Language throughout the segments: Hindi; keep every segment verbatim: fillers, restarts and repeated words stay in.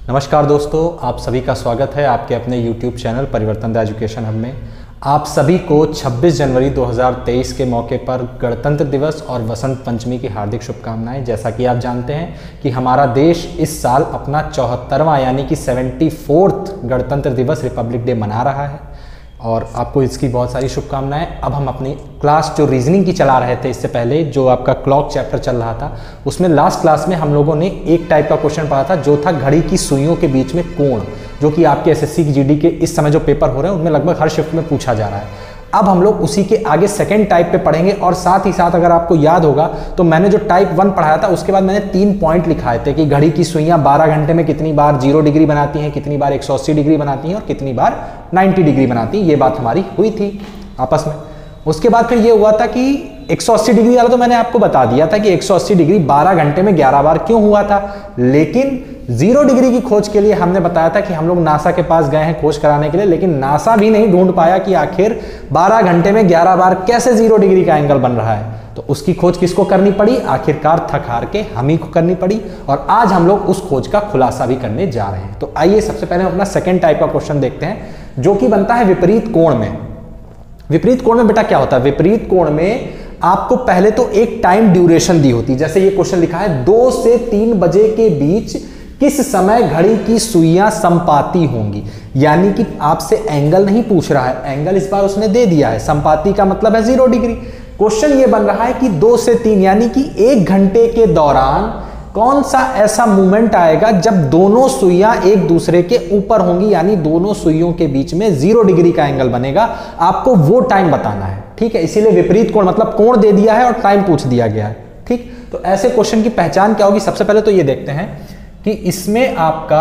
नमस्कार दोस्तों, आप सभी का स्वागत है आपके अपने YouTube channel Parivartan the education hub में। आप सभी को छब्बीस जनवरी दो हज़ार तेईस के मौके पर गणतंत्र दिवस और वसंत पंचमी की हार्दिक शुभकामनाएं। जैसा कि आप जानते हैं कि हमारा देश इस साल अपना चौहत्तरवां यानी कि सेवेंटी फोर्थ गणतंत्र दिवस रिपब्लिक डे मना रहा है और आपको इसकी बहुत सारी शुभकामनाएं। अब हम अपनी क्लास जो रीजनिंग की चला रहे थे इससे पहले, जो आपका क्लॉक चैप्टर चल रहा था, उसमें लास्ट क्लास में हम लोगों ने एक टाइप का क्वेश्चन पढ़ा था जो था घड़ी की सुइयों के बीच में कोण, जो कि आपके एसएससी की जीडी के इस समय जो पेपर हो रहे हैं उनमें लगभग हर शिफ्ट में पूछा जा रहा है। अब हम लोग उसी के आगे सेकंड टाइप पे पढ़ेंगे और साथ ही साथ अगर आपको याद होगा तो मैंने जो टाइप वन पढ़ाया था उसके बाद मैंने तीन पॉइंट लिखाए थे कि घड़ी की सुइयां बारह घंटे में कितनी बार जीरो डिग्री बनाती हैं, कितनी बार एक सौ अस्सी डिग्री बनाती हैं और कितनी बार नब्बे डिग्री बनाती हैं। ये बात हमारी हुई थी आपस में। उसके बाद फिर ये हुआ था कि एक सौ अस्सी डिग्री वाला तो मैंने आपको बता दिया था कि एक सौ अस्सी डिग्री बारह घंटे में ग्यारह बार क्यों हुआ था, लेकिन जीरो डिग्री की खोज के लिए हमने बताया था कि हम लोग नासा के पास गए हैं खोज कराने के लिए, लेकिन नासा भी नहीं ढूंढ पाया कि आखिर बारह घंटे में ग्यारह बार कैसे जीरो डिग्री का एंगल बन रहा है। तो उसकी खोज किसको करनी पड़ी, आखिरकार थक हार के हम ही को करनी पड़ी और आज हम लोग उस खोज का खुलासा भी करने जा रहे हैं। तो आइए सबसे पहले हम अपना सेकेंड टाइप का क्वेश्चन देखते हैं जो कि बनता है विपरीत कोण में। विपरीत कोण में बेटा क्या होता है, विपरीत कोण में आपको पहले तो एक टाइम ड्यूरेशन दी होती है। जैसे ये क्वेश्चन लिखा है दो से तीन बजे के बीच किस समय घड़ी की सुइयां संपाती होंगी, यानी कि आपसे एंगल नहीं पूछ रहा है, एंगल इस बार उसने दे दिया है, संपाती का मतलब है जीरो डिग्री। क्वेश्चन ये बन रहा है कि दो से तीन यानी कि एक घंटे के दौरान कौन सा ऐसा मूवमेंट आएगा जब दोनों सुइयां एक दूसरे के ऊपर होंगी, यानी दोनों सुइयों के बीच में जीरो डिग्री का एंगल बनेगा। आपको वो टाइम बताना है, ठीक है। इसीलिए विपरीत कोण मतलब कोण दे दिया है और टाइम पूछ दिया गया है, ठीक। तो ऐसे क्वेश्चन की पहचान क्या होगी, सबसे पहले तो ये देखते हैं कि इसमें आपका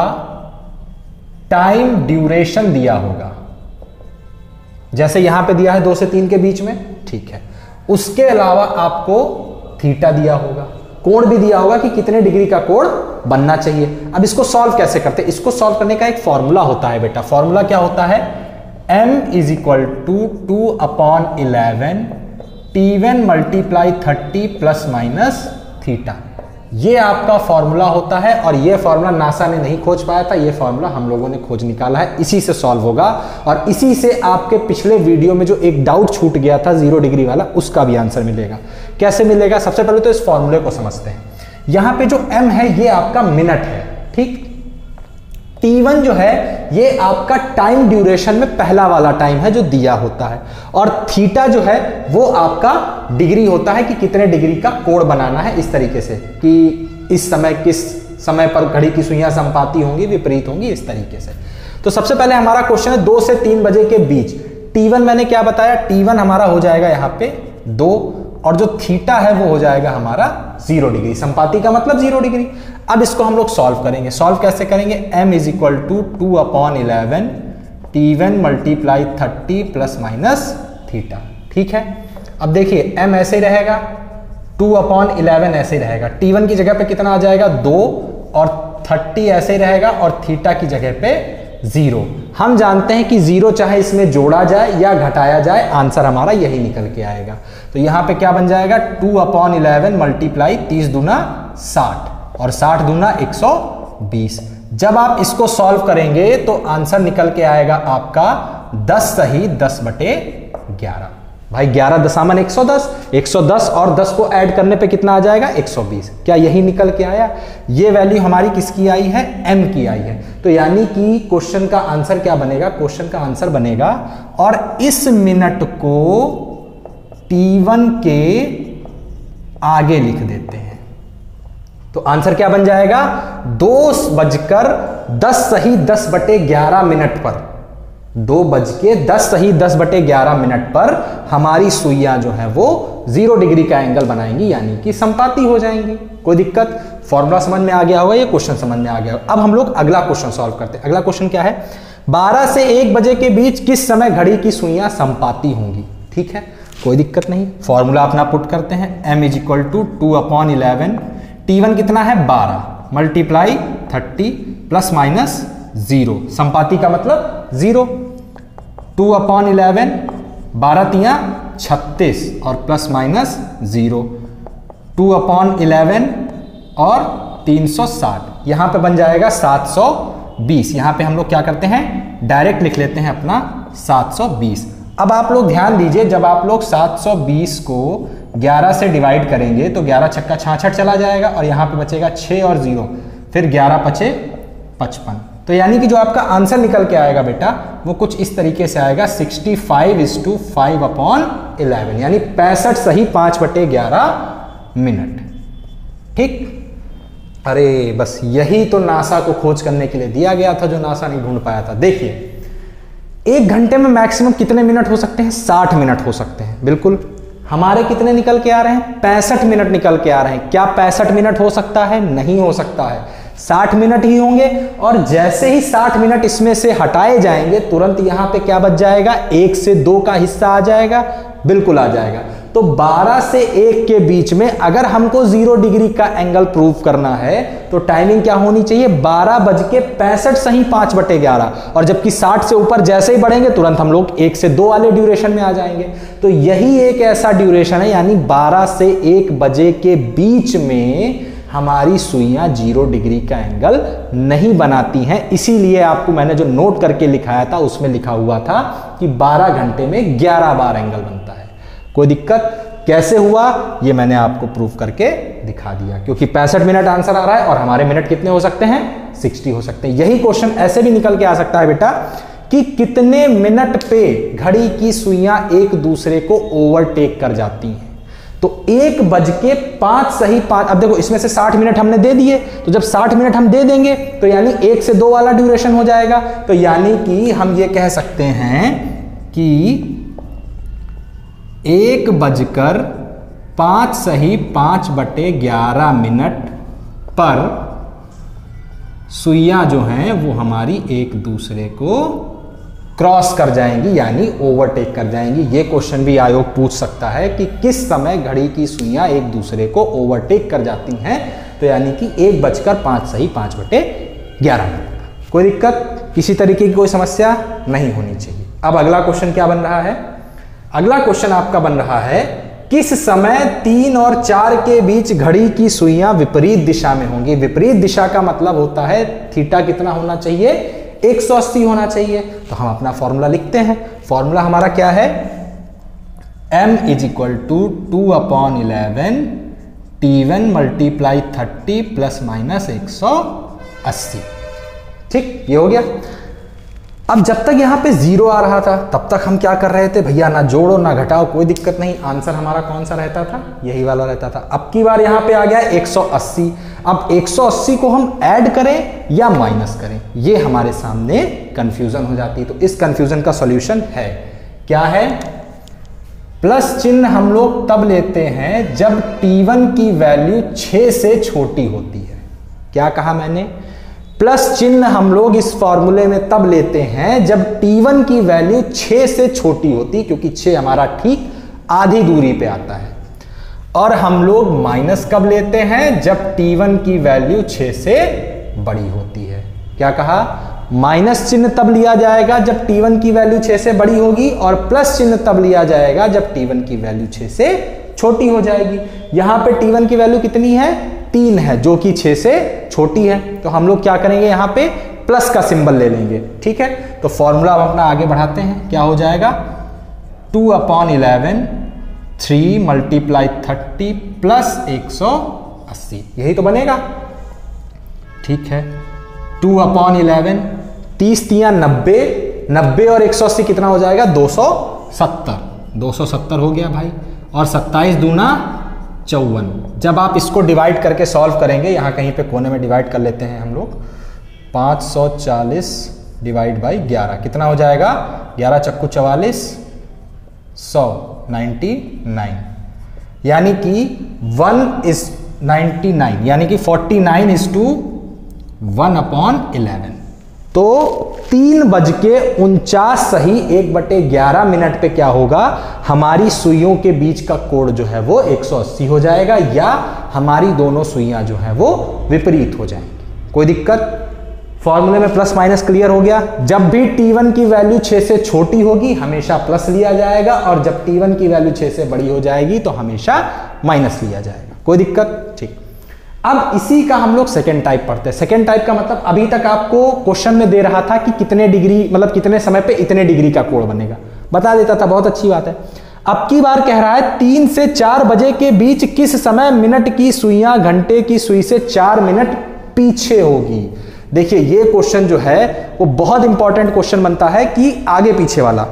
टाइम ड्यूरेशन दिया होगा, जैसे यहां पे दिया है दो से तीन के बीच में, ठीक है। उसके अलावा आपको थीटा दिया होगा, कोण भी दिया होगा कि कितने डिग्री का कोण बनना चाहिए। अब इसको सॉल्व कैसे करते हैं, इसको सॉल्व करने का एक फॉर्मूला होता है बेटा। फॉर्मूला क्या होता है, m is equal to two upon eleven T one multiply thirty plus minus theta. ये आपका फॉर्मूला होता है और ये फॉर्मूला नासा ने नहीं खोज पाया था, ये फॉर्मूला हम लोगों ने खोज निकाला है, इसी से सॉल्व होगा और इसी से आपके पिछले वीडियो में जो एक डाउट छूट गया था जीरो डिग्री वाला, उसका भी आंसर मिलेगा। कैसे मिलेगा, सबसे पहले तो इस फॉर्मूले को समझते हैं। यहां पे जो m है ये आपका मिनट है, ठीक। टी वन जो है ये आपका टाइम ड्यूरेशन में पहला वाला टाइम है जो दिया होता है और थीटा जो है वो आपका डिग्री होता है कि कितने डिग्री का कोण बनाना है, इस तरीके से कि इस समय किस समय पर घड़ी की सुइयां संपाती होंगी, विपरीत होंगी, इस तरीके से। तो सबसे पहले हमारा क्वेश्चन है दो से तीन बजे के बीच। टी वन मैंने क्या बताया, टी वन हमारा हो जाएगा यहाँ पे दो और जो थीटा है वो हो जाएगा हमारा जीरो डिग्री, संपाती का मतलब जीरो डिग्री। अब इसको हम लोग सॉल्व करेंगे। सॉल्व कैसे करेंगे, m is equal to two upon eleven T one multiply thirty plus minus theta, ठीक है। अब देखिए m ऐसे ही रहेगा, टू अपॉन इलेवन ऐसे ही रहेगा, टी वन की जगह पे कितना आ जाएगा दो और थर्टी ऐसे ही रहेगा और थीटा की जगह पे जीरो। हम जानते हैं कि जीरो चाहे इसमें जोड़ा जाए या घटाया जाए, आंसर हमारा यही निकल के आएगा। तो यहां पे क्या बन जाएगा, टू अपॉन इलेवन मल्टीप्लाई तीस दूना साठ और साठ दूना एक सौ बीस। जब आप इसको सॉल्व करेंगे तो आंसर निकल के आएगा आपका दस सही दस बटे ग्यारह। भाई ग्यारह दशामन एक सौ दस, एक सौ दस और दस को ऐड करने पे कितना आ जाएगा एक सौ बीस। क्या यही निकल के आया, ये वैल्यू हमारी किसकी आई है, m की आई है। तो यानी कि क्वेश्चन का आंसर क्या बनेगा, क्वेश्चन का आंसर बनेगा और इस मिनट को टी वन के आगे लिख देते हैं तो आंसर क्या बन जाएगा, दो बजकर दस सही दस बटे ग्यारह मिनट पर, दो बज के दस सही दस बटे ग्यारह मिनट पर हमारी सुइयां जो है वो जीरो डिग्री का एंगल बनाएंगी, यानी कि संपाती हो जाएंगी। कोई दिक्कत, फॉर्मूला समझ में आ गया होगा, ये क्वेश्चन समझ में आ गया होगा। अब हम लोग अगला क्वेश्चन सॉल्व करते हैं। अगला क्वेश्चन क्या है, बारह से एक बजे के बीच किस समय घड़ी की सुइयां संपाती होंगी, ठीक है। कोई दिक्कत नहीं, फॉर्मूला अपना पुट करते हैं, m is equal to two upon eleven T one कितना है बारह multiply thirty plus minus zero, संपाती का मतलब जीरो। टू अपॉन इलेवन बारह तिया छत्तीस और plus minus zero, two upon eleven और तीन सौ साठ, यहां पे बन जाएगा सात सौ बीस। यहाँ पे हम लोग क्या करते हैं, डायरेक्ट लिख लेते हैं अपना सात सौ बीस। अब आप लोग ध्यान दीजिए, जब आप लोग सात सौ बीस को ग्यारह से डिवाइड करेंगे तो ग्यारह छक्का छाछठ चला जाएगा और यहाँ पे बचेगा छः और जीरो, फिर ग्यारह पचे पचपन। तो यानी कि जो आपका आंसर निकल के आएगा बेटा वो कुछ इस तरीके से आएगा, sixty five is two five upon eleven, यानी पैंसठ सही पाँच बटे ग्यारह मिनट। ठीक, अरे बस यही तो नासा को खोज करने के लिए दिया गया था जो नासा नहीं ढूंढ पाया था। देखिए एक घंटे में मैक्सिमम कितने मिनट हो सकते हैं, साठ मिनट हो सकते हैं। बिल्कुल, हमारे कितने निकल के आ रहे हैं, पैंसठ मिनट निकल के आ रहे हैं। क्या पैंसठ मिनट हो सकता है, नहीं हो सकता है, साठ मिनट ही होंगे। और जैसे ही साठ मिनट इसमें से हटाए जाएंगे तुरंत यहां पे क्या बच जाएगा, एक से दो का हिस्सा आ जाएगा, बिल्कुल आ जाएगा। तो बारह से एक के बीच में अगर हमको जीरो डिग्री का एंगल प्रूव करना है तो टाइमिंग क्या होनी चाहिए, बारह बज के पैंसठ सही पांच बटे ग्यारह। और जबकि साठ से ऊपर जैसे ही बढ़ेंगे तुरंत हम लोग एक से दो वाले ड्यूरेशन में आ जाएंगे। तो यही एक ऐसा ड्यूरेशन है, यानी बारह से एक बजे के बीच में हमारी सुइयां जीरो डिग्री का एंगल नहीं बनाती हैं। इसीलिए आपको मैंने जो नोट करके लिखाया था उसमें लिखा हुआ था कि बारह घंटे में ग्यारह बार एंगल बनता है। कोई दिक्कत, कैसे हुआ ये मैंने आपको प्रूव करके दिखा दिया, क्योंकि पैंसठ मिनट आंसर आ रहा है और हमारे मिनट कितने हो सकते हैं, साठ हो सकते हैं। यही क्वेश्चन ऐसे भी निकल के आ सकता है बेटा कि कितने मिनट पे घड़ी की सुइयां एक दूसरे को ओवरटेक कर जाती हैं। तो एक बज के पांच सही पांच, अब देखो इसमें से साठ मिनट हमने दे दिए, तो जब साठ मिनट हम दे देंगे तो यानी एक से दो वाला ड्यूरेशन हो जाएगा। तो यानी कि हम ये कह सकते हैं कि एक बजकर पांच सही पांच बटे ग्यारह मिनट पर सुइयां जो हैं वो हमारी एक दूसरे को क्रॉस कर जाएंगी, यानी ओवरटेक कर जाएंगी। ये क्वेश्चन भी आयोग पूछ सकता है कि किस समय घड़ी की सुइयां एक दूसरे को ओवरटेक कर जाती हैं। तो यानी कि एक बजकर पांच सही पांच बटे ग्यारह मिनट। कोई दिक्कत, किसी तरीके की कोई समस्या नहीं होनी चाहिए। अब अगला क्वेश्चन क्या बन रहा है, अगला क्वेश्चन आपका बन रहा है किस समय तीन और चार के बीच घड़ी की सुइयां विपरीत दिशा में होंगी। विपरीत दिशा का मतलब होता है थीटा कितना होना चाहिए, एक सौ अस्सी होना चाहिए। तो हम अपना फॉर्मूला लिखते हैं। फॉर्मूला हमारा क्या है, m is equal to two upon eleven T one multiply thirty plus minus एक सौ अस्सी। ठीक, ये हो गया। अब जब तक यहां पे जीरो आ रहा था तब तक हम क्या कर रहे थे, भैया ना जोड़ो ना घटाओ, कोई दिक्कत नहीं, आंसर हमारा कौन सा रहता था, यही वाला रहता था। अब की बार यहां पे आ गया एक सौ अस्सी। अब एक सौ अस्सी को हम ऐड करें या माइनस करें, ये हमारे सामने कंफ्यूजन हो जाती है। तो इस कंफ्यूजन का सॉल्यूशन है, क्या है, प्लस चिन्ह हम लोग तब लेते हैं जब टी वन की वैल्यू छह से छोटी होती है। क्या कहा मैंने, प्लस चिन्ह हम लोग इस फॉर्मूले में तब लेते हैं जब टी वन की वैल्यू छह से छोटी होती, क्योंकि छह हमारा ठीक आधी दूरी पे आता है। और हम लोग माइनस कब लेते हैं, जब टी वन की वैल्यू छह से बड़ी होती है। क्या कहा, माइनस चिन्ह तब लिया जाएगा जब टी वन की वैल्यू छह से बड़ी होगी, और प्लस चिन्ह तब लिया जाएगा जब टी वन की वैल्यू छह से छोटी हो जाएगी। यहां पे टी वन की वैल्यू कितनी है, तीन है, जो कि छह से छोटी है। तो हम लोग क्या करेंगे, यहां पे प्लस का सिंबल ले लेंगे। ठीक है, तो फॉर्मूला हम अपना आगे बढ़ाते हैं। क्या हो जाएगा, two upon eleven three multiply thirty plus एक सौ अस्सी, यही तो बनेगा। ठीक है, टू अपॉन इलेवन, तीस तिया नब्बे, नब्बे और एक सौ अस्सी कितना हो जाएगा, दो सौ सत्तर, दो सौ सत्तर हो गया भाई। और सत्ताईस दूना चौवन। जब आप इसको डिवाइड करके सॉल्व करेंगे, यहाँ कहीं पे कोने में डिवाइड कर लेते हैं हम लोग, पाँच सौ चालीस डिवाइड बाई ग्यारह कितना हो जाएगा, ग्यारह चक्कू चवालीस, सौ, नाइन्टी नाइन, यानी कि वन इज नाइन्टी नाइन, यानी कि forty nine is two one upon eleven. तो तीन बज के उनचास सही एक बटे ग्यारह मिनट पे क्या होगा, हमारी सुइयों के बीच का कोण जो है वो एक सौ अस्सी हो जाएगा, या हमारी दोनों सुइयां जो है वो विपरीत हो जाएंगी। कोई दिक्कत, फॉर्मूले में प्लस माइनस क्लियर हो गया। जब भी टी वन की वैल्यू छह से छोटी होगी हमेशा प्लस लिया जाएगा, और जब टी वन की वैल्यू छह से बड़ी हो जाएगी तो हमेशा माइनस लिया जाएगा। कोई दिक्कत, ठीक। अब इसी का हम लोग सेकेंड टाइप पढ़ते हैं। सेकेंड टाइप का मतलब अभी तक आपको क्वेश्चन में दे रहा था कि कितने डिग्री मतलब कितने समय पे इतने डिग्री का कोण बनेगा, बता देता था, बहुत अच्छी बात है। अब की बार कह रहा है तीन से चार बजे के बीच किस समय मिनट की सुइयां घंटे की सुई से चार मिनट पीछे होगी। देखिए ये क्वेश्चन जो है वो बहुत इंपॉर्टेंट क्वेश्चन बनता है कि आगे पीछे वाला।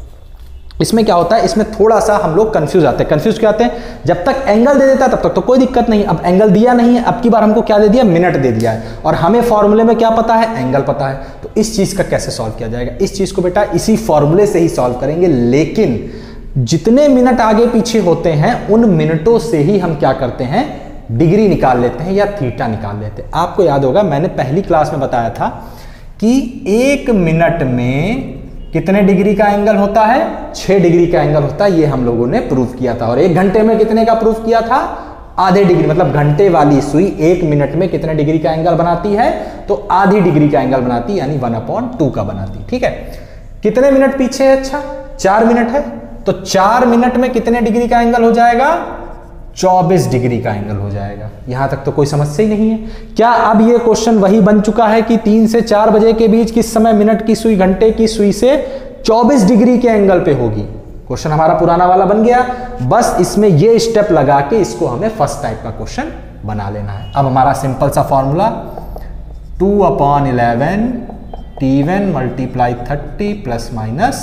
इसमें क्या होता है, इसमें थोड़ा सा हम लोग कंफ्यूज आते हैं। कंफ्यूज क्या आते हैं, जब तक एंगल दे देता है तब तक तो कोई दिक्कत नहीं। अब एंगल दिया नहीं है, अब की बार हमको क्या दे दिया, मिनट दे दिया है, और हमें फॉर्मूले में क्या पता है, एंगल पता है। तो इस चीज का कैसे सॉल्व किया जाएगा, इस चीज को बेटा इसी फॉर्मूले से ही सॉल्व करेंगे। लेकिन जितने मिनट आगे पीछे होते हैं उन मिनटों से ही हम क्या करते हैं, डिग्री निकाल लेते हैं या थीटा निकाल लेते हैं। आपको याद होगा मैंने पहली क्लास में बताया था कि एक मिनट में कितने डिग्री का एंगल होता है, छह डिग्री का एंगल होता है। ये हम लोगों ने प्रूफ किया था। और एक घंटे में कितने का प्रूफ किया था, आधे डिग्री, मतलब घंटे वाली सुई एक मिनट में कितने डिग्री का एंगल बनाती है, तो आधी डिग्री का एंगल बनाती है, यानी वन अपॉन टू का बनाती। ठीक है, कितने मिनट पीछे है, अच्छा चार मिनट है, तो चार मिनट में कितने डिग्री का एंगल हो जाएगा, चौबीस डिग्री का एंगल हो जाएगा। यहां तक तो कोई समस्या ही नहीं है। क्या अब ये क्वेश्चन वही बन चुका है कि तीन से चार बजे के बीच किस समय मिनट की सुई घंटे की सुई से चौबीस डिग्री के एंगल पे होगी। क्वेश्चन हमारा पुराना वाला बन गया, बस इसमें ये स्टेप लगा के इसको हमें फर्स्ट टाइप का क्वेश्चन बना लेना है। अब हमारा सिंपल सा formula two upon eleven T one multiply thirty plus minus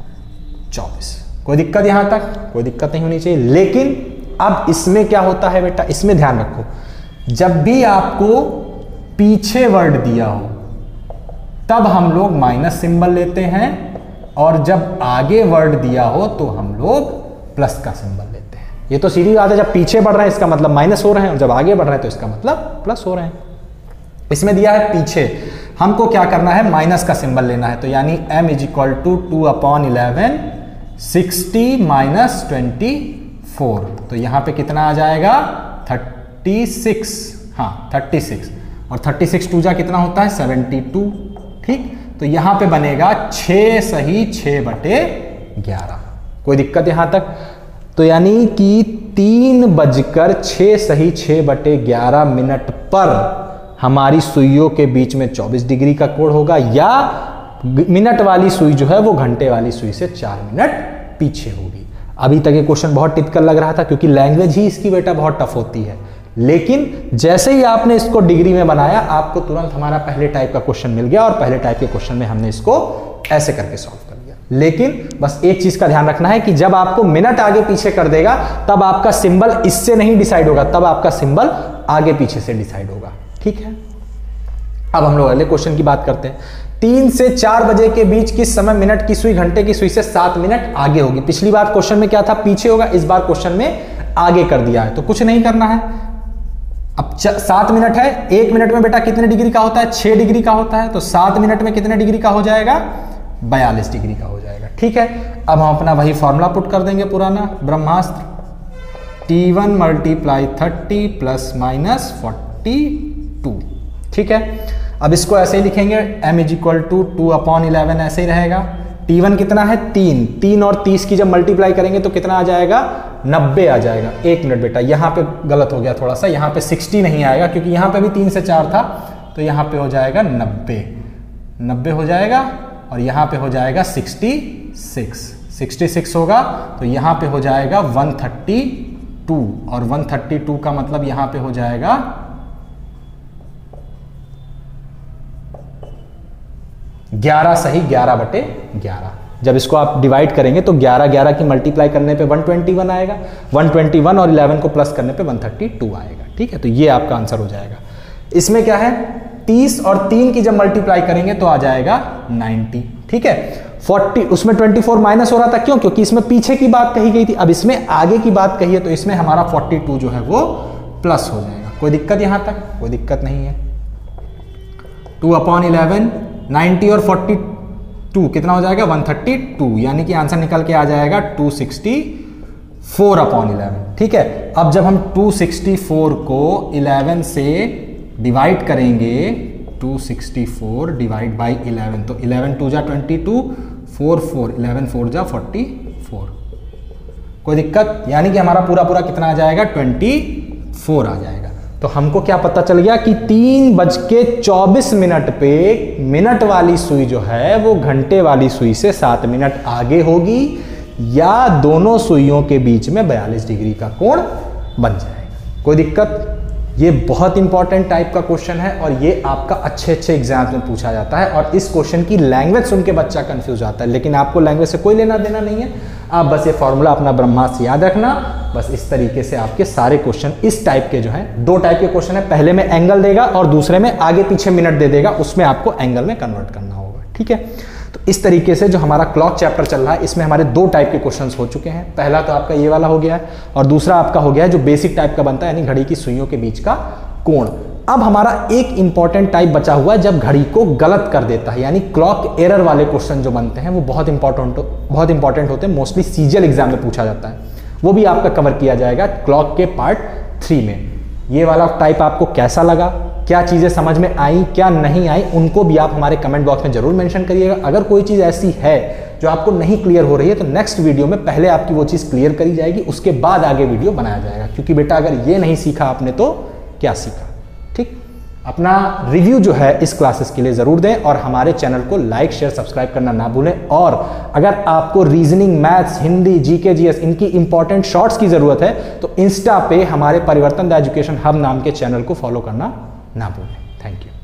चौबीस। कोई दिक्कत यहां तक, कोई दिक्कत नहीं होनी चाहिए। लेकिन अब इसमें क्या होता है बेटा, इसमें ध्यान रखो, जब भी आपको पीछे वर्ड दिया हो तब हम लोग माइनस सिंबल लेते हैं, और जब आगे वर्ड दिया हो तो हम लोग प्लस का सिंबल लेते हैं। ये तो सीधी बात है, जब पीछे बढ़ रहे हैं इसका मतलब माइनस हो रहे हैं, और जब आगे बढ़ रहे हैं तो इसका मतलब प्लस हो रहे हैं। इसमें दिया है पीछे, हमको क्या करना है, माइनस का सिंबल लेना है। तो यानी m is equal to two upon eleven sixty minus twenty four. तो यहां पे कितना आ जाएगा, थर्टी सिक्स। हाँ थर्टी सिक्स, और थर्टी सिक्स टू जा कितना होता है, सेवेंटी टू। ठीक, तो यहां पे बनेगा छः सही छः बटे ग्यारह। कोई दिक्कत यहां तक, तो यानी कि तीन बजकर छः सही छः बटे ग्यारह मिनट पर हमारी सुइयों के बीच में चौबीस डिग्री का कोण होगा, या मिनट वाली सुई जो है वो घंटे वाली सुई से चार मिनट पीछे होगी। अभी तक ये क्वेश्चन बहुत टिपिकल लग रहा था क्योंकि लैंग्वेज ही इसकी बेटा बहुत टफ होती है, लेकिन जैसे ही आपने इसको डिग्री में बनाया आपको तुरंत हमारा पहले टाइप का क्वेश्चन मिल गया, और पहले टाइप के क्वेश्चन में हमने इसको ऐसे करके सॉल्व कर लिया। लेकिन बस एक चीज का ध्यान रखना है कि जब आपको मिनट आगे पीछे कर देगा तब आपका सिंबल इससे नहीं डिसाइड होगा, तब आपका सिंबल आगे पीछे से डिसाइड होगा। ठीक है, अब हम लोग अगले क्वेश्चन की बात करते हैं। तीन से चार बजे के बीच किस समय मिनट की सुई घंटे की सुई से सात मिनट आगे होगी। पिछली बार क्वेश्चन में क्या था, पीछे होगा, इस बार क्वेश्चन में आगे कर दिया है, तो कुछ नहीं करना है। अब सात मिनट है, एक मिनट में बेटा कितने डिग्री का होता है, छह डिग्री का होता है, तो सात मिनट में कितने डिग्री का हो जाएगा, बयालीस डिग्री का हो जाएगा। ठीक है, अब हम अपना वही फॉर्मूला पुट कर देंगे पुराना ब्रह्मास्त्र, T one multiply thirty plus minus forty two. ठीक है, अब इसको ऐसे ही लिखेंगे, m is equal to two upon eleven ऐसे ही रहेगा। टी वन कितना है, तीन, तीन और तीस की जब मल्टीप्लाई करेंगे तो कितना आ जाएगा, नब्बे आ जाएगा। एक मिनट बेटा, यहाँ पे गलत हो गया थोड़ा सा, यहाँ पे सिक्सटी नहीं आएगा क्योंकि यहाँ पे भी तीन से चार था, तो यहाँ पे हो जाएगा नब्बे, नब्बे हो जाएगा, और यहाँ पे हो जाएगा सिक्सटी सिक्स, सिक्सटी सिक्स होगा, तो यहाँ पे हो जाएगा वन थर्टी टू, और वन थर्टी टू का मतलब यहाँ पे हो जाएगा ग्यारह सही ग्यारह बटे ग्यारह। जब इसको आप डिवाइड करेंगे तो ग्यारह ग्यारह की मल्टीप्लाई करने पे वन ट्वेंटी वन आएगा, वन ट्वेंटी वन और इलेवन को प्लस करने पे वन थर्टी टू आएगा। ठीक है, तो ये आपका आंसर हो जाएगा। इसमें क्या है, तीस और तीन की जब मल्टीप्लाई करेंगे तो आ जाएगा नब्बे। ठीक है, चालीस, उसमें चौबीस माइनस हो रहा था, क्यों, क्योंकि इसमें पीछे की बात कही गई थी, अब इसमें आगे की बात कही है, तो इसमें हमारा बयालीस जो है वो प्लस हो जाएगा। कोई दिक्कत यहां तक, कोई दिक्कत नहीं है। टू अपॉन इलेवन, नाइन्टी और फोर्टी टू कितना हो जाएगा, वन थर्टी टू, यानी कि आंसर निकल के आ जाएगा two sixty four upon eleven. ठीक है, अब जब हम टू सिक्सटी फोर को इलेवन से डिवाइड करेंगे, two sixty four divide by eleven, तो इलेवन टू जा twenty two, four four, eleven four जा फोर्टी फोर। कोई दिक्कत, यानी कि हमारा पूरा पूरा कितना आ जाएगा, ट्वेंटी फोर आ जाएगा। तो हमको क्या पता चल गया कि तीन बज के चौबीस मिनट पे मिनट वाली सुई जो है वो घंटे वाली सुई से सात मिनट आगे होगी, या दोनों सुइयों के बीच में बयालीस डिग्री का कोण बन जाएगा। कोई दिक्कत? ये बहुत इंपॉर्टेंट टाइप का क्वेश्चन है और ये आपका अच्छे अच्छे एग्जाम्स में पूछा जाता है। और इस क्वेश्चन की लैंग्वेज सुन के बच्चा कंफ्यूज आता है, लेकिन आपको लैंग्वेज से कोई लेना देना नहीं है। आप बस ये फॉर्मूला अपना ब्रह्मास्त्र याद रखना। बस इस तरीके से आपके सारे क्वेश्चन इस टाइप के जो हैं, दो टाइप के क्वेश्चन है, पहले में एंगल देगा और दूसरे में आगे पीछे मिनट दे देगा, उसमें आपको एंगल में कन्वर्ट करना होगा। ठीक है, तो इस तरीके से जो हमारा क्लॉक चैप्टर चल रहा है इसमें हमारे दो टाइप के क्वेश्चंस हो चुके हैं। पहला तो आपका ये वाला हो गया है और दूसरा आपका हो गया है जो बेसिक टाइप का बनता है, यानी घड़ी की सुइयों के बीच का कोण। अब हमारा एक इंपॉर्टेंट टाइप बचा हुआ है जब घड़ी को गलत कर देता है, यानी क्लॉक एरर वाले क्वेश्चन जो बनते हैं वो बहुत इंपॉर्टेंट बहुत इंपॉर्टेंट होते हैं, मोस्टली सीजीएल एग्जाम में पूछा जाता है। वो भी आपका कवर किया जाएगा क्लॉक के पार्ट थ्री में। ये वाला टाइप आपको कैसा लगा, क्या चीज़ें समझ में आई क्या नहीं आई, उनको भी आप हमारे कमेंट बॉक्स में जरूर मेंशन करिएगा। अगर कोई चीज़ ऐसी है जो आपको नहीं क्लियर हो रही है तो नेक्स्ट वीडियो में पहले आपकी वो चीज़ क्लियर करी जाएगी, उसके बाद आगे वीडियो बनाया जाएगा। क्योंकि बेटा अगर ये नहीं सीखा आपने तो क्या सीखा। ठीक, अपना रिव्यू जो है इस क्लासेस के लिए ज़रूर दें और हमारे चैनल को लाइक शेयर सब्सक्राइब करना ना भूलें। और अगर आपको reasoning, maths, Hindi, GK, GS इनकी इंपॉर्टेंट शॉर्ट्स की ज़रूरत है तो इंस्टा पे हमारे परिवर्तन द एजुकेशन हब नाम के चैनल को फॉलो करना ना भूलें। Thank you.